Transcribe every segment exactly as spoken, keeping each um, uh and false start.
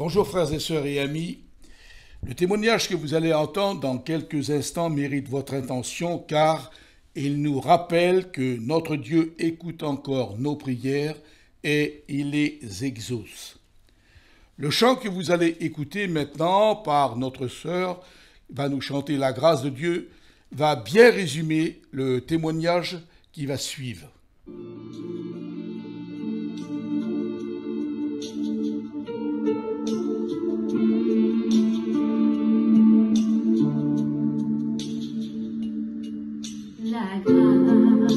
Bonjour frères et sœurs et amis. Le témoignage que vous allez entendre dans quelques instants mérite votre attention car il nous rappelle que notre Dieu écoute encore nos prières et il les exauce. Le chant que vous allez écouter maintenant par notre sœur va nous chanter la grâce de Dieu, va bien résumer le témoignage qui va suivre. La grâce,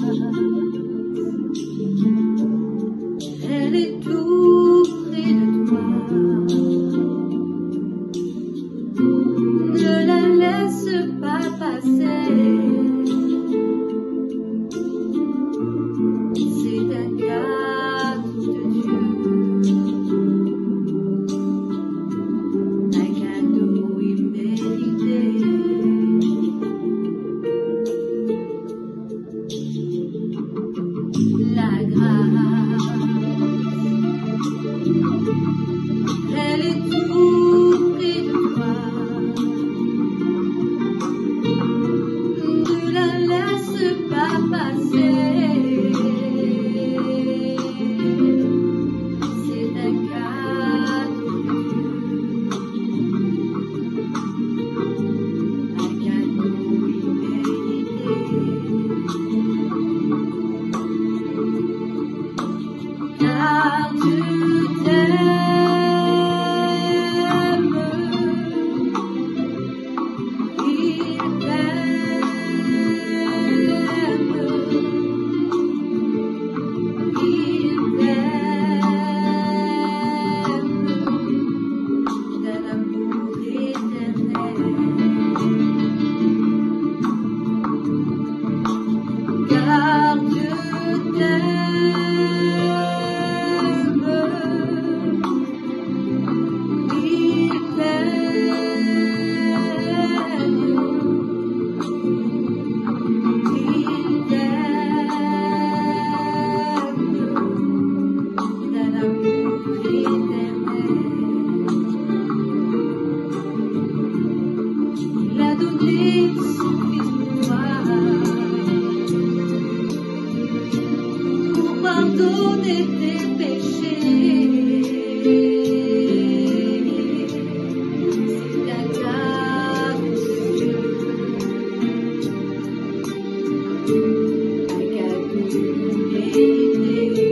elle est tout près de toi. Ne la laisse pas passer. C'est un cadeau de Dieu, un cadeau immérité. La grâce, elle est tout près de toi. Ne la laisse pas passer. C'est un cadeau de Dieu, un cadeau immérité. Car Dieu t'aime, il t'aime, il t'aime d'un amour éternel. Car Dieu t'aime. Il a donné son fils pour toi, pour pardonner tes péchés. C'est un cadeau de Dieu, un cadeau immérité.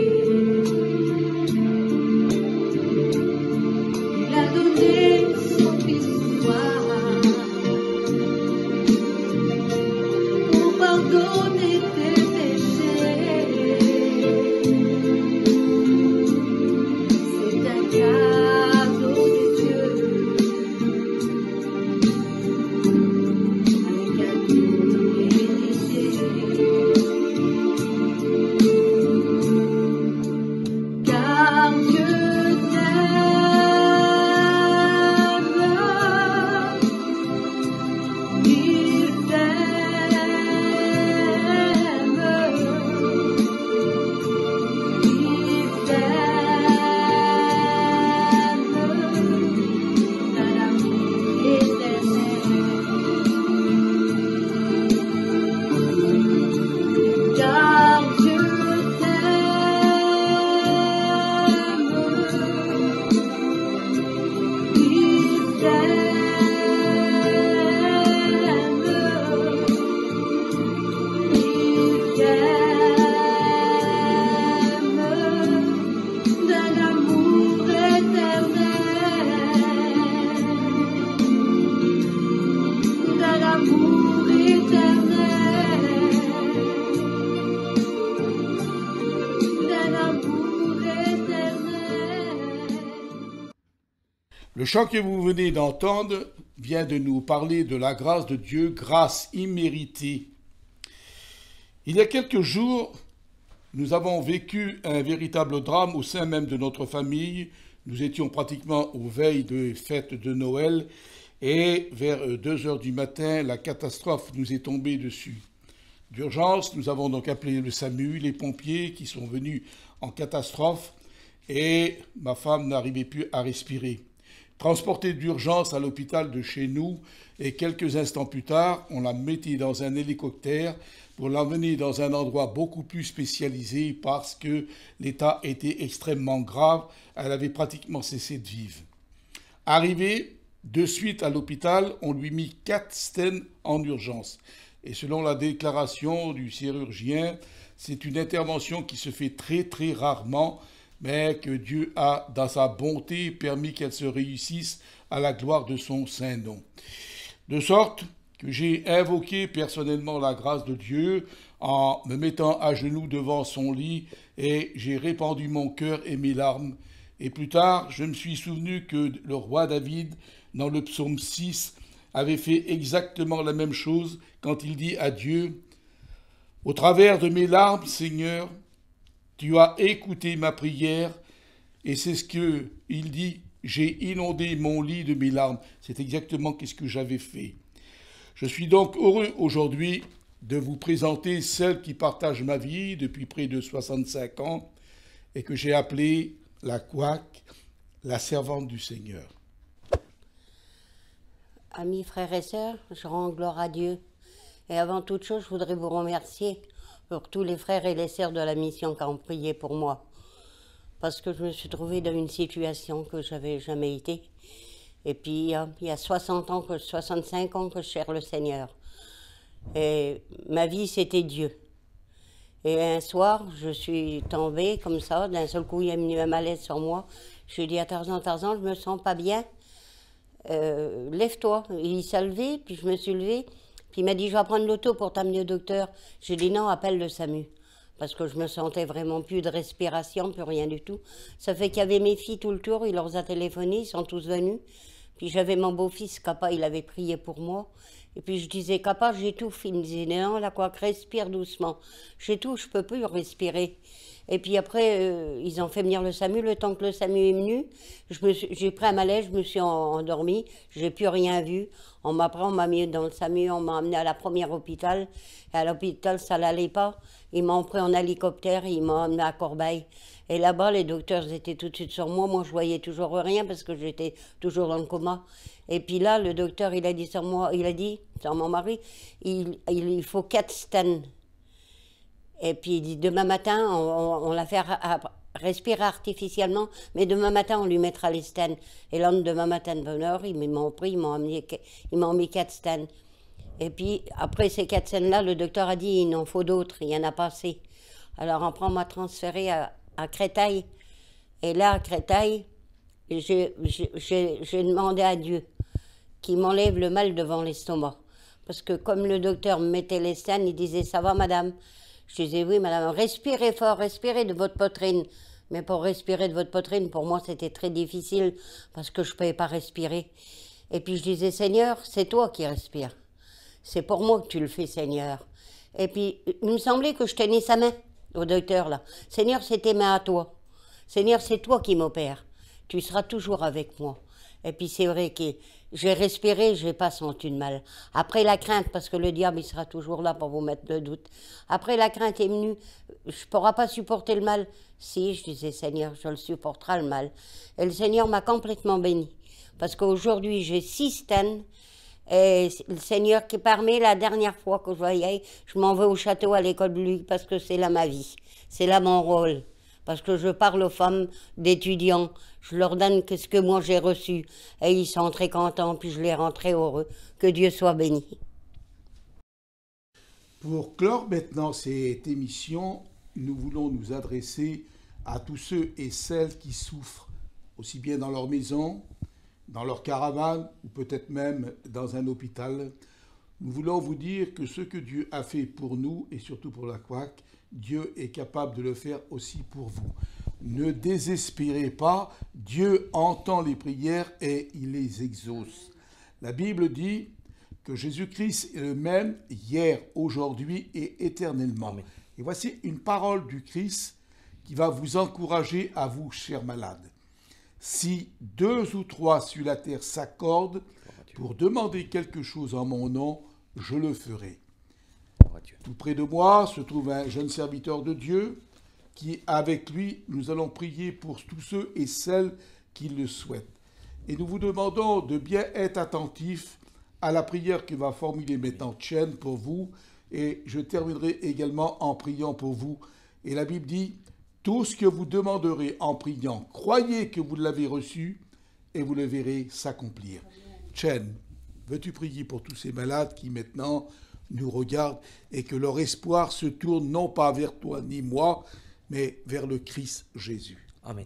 Il a donné son fils pour toi, pour pardonner tes péchés. C'est un cadeau de Dieu, un cadeau immérité. Car Dieu il Le chant que vous venez d'entendre vient de nous parler de la grâce de Dieu, grâce imméritée. Il y a quelques jours, nous avons vécu un véritable drame au sein même de notre famille. Nous étions pratiquement aux veilles de fête de Noël et vers deux heures du matin, la catastrophe nous est tombée dessus. D'urgence, nous avons donc appelé le SAMU, les pompiers qui sont venus en catastrophe et ma femme n'arrivait plus à respirer. transporté d'urgence à l'hôpital de chez nous et quelques instants plus tard, on l'a mis dans un hélicoptère pour l'emmener dans un endroit beaucoup plus spécialisé parce que l'état était extrêmement grave, elle avait pratiquement cessé de vivre. Arrivé de suite à l'hôpital, on lui mit quatre stents en urgence. Et selon la déclaration du chirurgien, c'est une intervention qui se fait très très rarement, mais que Dieu a, dans sa bonté, permis qu'elle se réussisse à la gloire de son saint nom. De sorte que j'ai invoqué personnellement la grâce de Dieu en me mettant à genoux devant son lit et j'ai répandu mon cœur et mes larmes. Et plus tard, je me suis souvenu que le roi David, dans le psaume six, avait fait exactement la même chose quand il dit à Dieu « Au travers de mes larmes, Seigneur, tu as écouté ma prière. » Et c'est ce qu'il dit « J'ai inondé mon lit de mes larmes. » C'est exactement ce que j'avais fait. Je suis donc heureux aujourd'hui de vous présenter celle qui partage ma vie depuis près de soixante-cinq ans et que j'ai appelée la couac, la servante du Seigneur. Amis, frères et sœurs, je rends gloire à Dieu. Et avant toute chose, je voudrais vous remercier pour tous les frères et les sœurs de la mission qui ont prié pour moi. Parce que je me suis trouvée dans une situation que je n'avais jamais été. Et puis, il y a soixante ans, que, soixante-cinq ans que je cherche le Seigneur. Et ma vie, c'était Dieu. Et un soir, je suis tombée comme ça, d'un seul coup, il y a eu un malaise sur moi. Je lui ai dit à Tarzan, Tarzan, je me sens pas bien. Euh, lève-toi. Il s'est levé, puis je me suis levée. Puis il m'a dit, je vais prendre l'auto pour t'amener au docteur. J'ai dit non, appelle le SAMU. Parce que je me sentais vraiment plus de respiration, plus rien du tout. Ça fait qu'il y avait mes filles tout le tour, il leur a téléphoné, ils sont tous venus. Puis j'avais mon beau-fils, Kappa, il avait prié pour moi. Et puis je disais, Kappa, j'étouffe. Il me disait, non, la quoi, respire doucement. J'étouffe, je peux plus respirer. Et puis après, euh, ils ont fait venir le SAMU. Le temps que le SAMU est venu, j'ai pris un malaise, je me suis en, endormie. J'ai plus rien vu. On m'a pris, on m'a mis dans le SAMU, on m'a amené à la première hôpital. Et à l'hôpital, ça n'allait pas. Ils m'ont pris en hélicoptère, ils m'ont amené à Corbeil. Et là-bas, les docteurs étaient tout de suite sur moi. Moi, je voyais toujours rien parce que j'étais toujours dans le coma. Et puis là, le docteur, il a dit sur moi, il a dit, sur mon mari, il, il, il faut quatre stents. Et puis il dit, demain matin, on, on, on la fait respirer artificiellement, mais demain matin, on lui mettra les stents. Et là, demain matin, de bonne heure, ils m'ont pris, ils m'ont mis, ils m'ont mis quatre stents. Et puis, après ces quatre stents-là, le docteur a dit, il en faut d'autres, il y en a pas assez. Alors, après, on m'a transféré à, à Créteil. Et là, à Créteil, j'ai demandé à Dieu qu'il m'enlève le mal devant l'estomac. Parce que comme le docteur me mettait les stents, il disait, ça va, madame? Je disais, oui, madame, respirez fort, respirez de votre poitrine. Mais pour respirer de votre poitrine, pour moi, c'était très difficile parce que je ne pouvais pas respirer. Et puis je disais, Seigneur, c'est toi qui respires. C'est pour moi que tu le fais, Seigneur. Et puis, il me semblait que je tenais sa main au docteur, là. Seigneur, c'est tes mains à toi. Seigneur, c'est toi qui m'opères. Tu seras toujours avec moi. Et puis c'est vrai que j'ai respiré, je n'ai pas senti de mal. Après la crainte, parce que le diable, il sera toujours là pour vous mettre le doute. Après la crainte est venue, je ne pourrai pas supporter le mal. Si, je disais, Seigneur, je le supporterai le mal. Et le Seigneur m'a complètement béni. Parce qu'aujourd'hui, j'ai six stents. Et le Seigneur qui permet, la dernière fois que je voyais, je m'en vais au château à l'école de lui, parce que c'est là ma vie. C'est là mon rôle. Parce que je parle aux femmes d'étudiants, je leur donne ce que moi j'ai reçu. Et ils sont très contents, puis je les rends très heureux. Que Dieu soit béni. Pour clore maintenant cette émission, nous voulons nous adresser à tous ceux et celles qui souffrent, aussi bien dans leur maison, dans leur caravane, ou peut-être même dans un hôpital. Nous voulons vous dire que ce que Dieu a fait pour nous, et surtout pour la couac, Dieu est capable de le faire aussi pour vous. Ne désespérez pas, Dieu entend les prières et il les exauce. La Bible dit que Jésus-Christ est le même hier, aujourd'hui et éternellement. Amen. Et voici une parole du Christ qui va vous encourager à vous, chers malades. Si deux ou trois sur la terre s'accordent pour demander quelque chose en mon nom, je le ferai. Tout près de moi se trouve un jeune serviteur de Dieu qui, avec lui, nous allons prier pour tous ceux et celles qui le souhaitent. Et nous vous demandons de bien être attentifs à la prière que va formuler maintenant Chen pour vous. Et je terminerai également en priant pour vous. Et la Bible dit, tout ce que vous demanderez en priant, croyez que vous l'avez reçu et vous le verrez s'accomplir. Chen, veux-tu prier pour tous ces malades qui maintenant nous regardent et que leur espoir se tourne non pas vers toi ni moi, mais vers le Christ Jésus. Amen.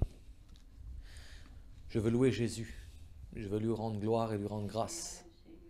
Je veux louer Jésus. Je veux lui rendre gloire et lui rendre grâce.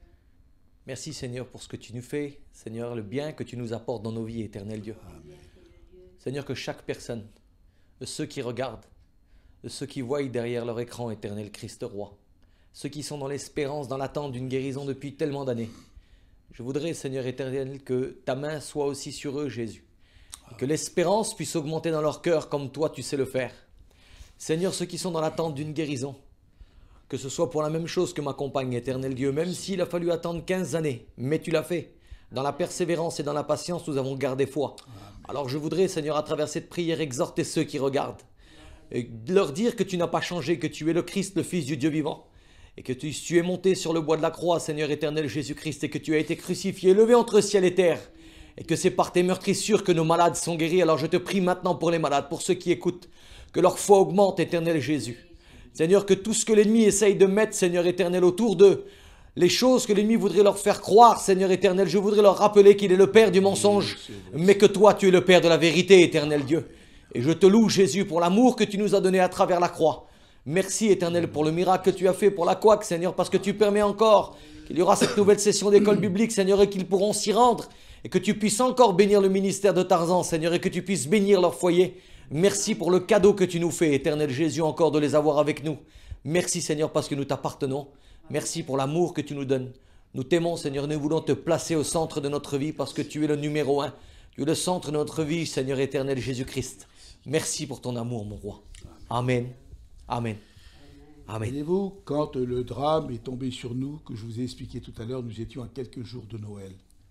Merci Seigneur pour ce que tu nous fais. Seigneur, le bien que tu nous apportes dans nos vies, éternel Dieu. Amen. Seigneur, que chaque personne, de ceux qui regardent, de ceux qui voient derrière leur écran, éternel Christ roi, ceux qui sont dans l'espérance, dans l'attente d'une guérison depuis tellement d'années, je voudrais, Seigneur éternel, que ta main soit aussi sur eux, Jésus. Et que l'espérance puisse augmenter dans leur cœur comme toi tu sais le faire. Seigneur, ceux qui sont dans l'attente d'une guérison, que ce soit pour la même chose que ma compagne, éternel Dieu, même s'il a fallu attendre quinze années, mais tu l'as fait. Dans la persévérance et dans la patience, nous avons gardé foi. Alors je voudrais, Seigneur, à travers cette prière, exhorter ceux qui regardent, et leur dire que tu n'as pas changé, que tu es le Christ, le Fils du Dieu vivant, et que tu, tu es monté sur le bois de la croix, Seigneur éternel Jésus-Christ, et que tu as été crucifié, levé entre ciel et terre, et que c'est par tes meurtrissures que nos malades sont guéris. Alors je te prie maintenant pour les malades, pour ceux qui écoutent, que leur foi augmente, éternel Jésus. Seigneur, que tout ce que l'ennemi essaye de mettre, Seigneur éternel, autour d'eux, les choses que l'ennemi voudrait leur faire croire, Seigneur éternel, je voudrais leur rappeler qu'il est le Père du mensonge, mais que toi, tu es le Père de la vérité, éternel Dieu. Et je te loue, Jésus, pour l'amour que tu nous as donné à travers la croix. Merci, éternel, pour le miracle que tu as fait pour la couac, Seigneur, parce que tu permets encore qu'il y aura cette nouvelle session d'école biblique, Seigneur, et qu'ils pourront s'y rendre, et que tu puisses encore bénir le ministère de Tarzan, Seigneur, et que tu puisses bénir leur foyer. Merci pour le cadeau que tu nous fais, éternel Jésus, encore de les avoir avec nous. Merci, Seigneur, parce que nous t'appartenons. Merci pour l'amour que tu nous donnes. Nous t'aimons, Seigneur, nous voulons te placer au centre de notre vie parce que tu es le numéro un. Tu es le centre de notre vie, Seigneur éternel Jésus-Christ. Merci pour ton amour, mon roi. Amen. Amen. Amen. Voyez-vous, quand le drame est tombé sur nous, que je vous ai expliqué tout à l'heure, nous étions à quelques jours de Noël.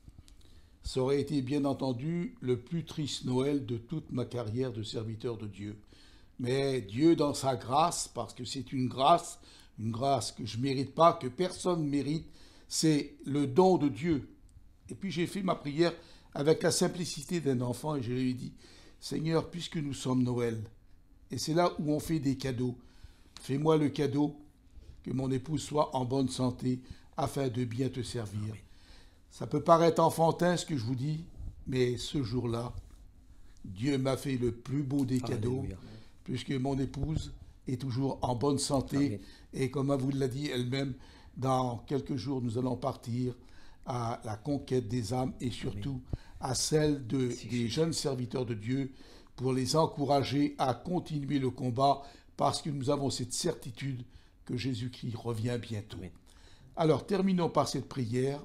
Ça aurait été, bien entendu, le plus triste Noël de toute ma carrière de serviteur de Dieu. Mais Dieu, dans sa grâce, parce que c'est une grâce, une grâce que je ne mérite pas, que personne ne mérite, c'est le don de Dieu. Et puis j'ai fait ma prière avec la simplicité d'un enfant et je lui ai dit, Seigneur, puisque nous sommes Noël, et c'est là où on fait des cadeaux, fais-moi le cadeau que mon épouse soit en bonne santé afin de bien te servir. Amen. Ça peut paraître enfantin ce que je vous dis, mais ce jour-là, Dieu m'a fait le plus beau des cadeaux, Alléluia. Puisque mon épouse est toujours en bonne santé. Amen. Et comme elle vous l'a dit elle-même, dans quelques jours, nous allons partir à la conquête des âmes et surtout Amen. À celle de, des jeunes serviteurs de Dieu pour les encourager à continuer le combat parce que nous avons cette certitude que Jésus-Christ revient bientôt. Amen. Alors, terminons par cette prière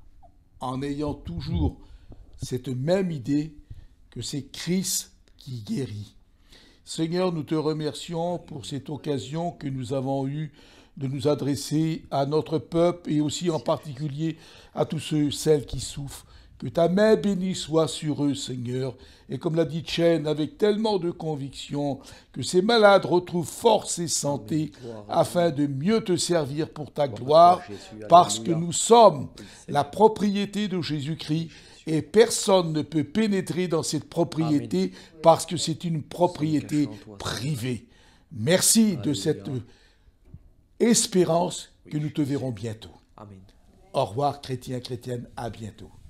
en ayant toujours cette même idée que c'est Christ qui guérit. Seigneur, nous te remercions pour cette occasion que nous avons eue de nous adresser à notre peuple et aussi en particulier à tous ceux, celles qui souffrent. Que ta main bénie soit sur eux, Seigneur. Et comme l'a dit Chen, avec tellement de conviction, que ces malades retrouvent force et santé afin de mieux te servir pour ta gloire, parce que nous sommes la propriété de Jésus-Christ et personne ne peut pénétrer dans cette propriété parce que c'est une propriété privée. Merci de cette espérance que nous te verrons bientôt. Au revoir, chrétiens, chrétiennes, à bientôt.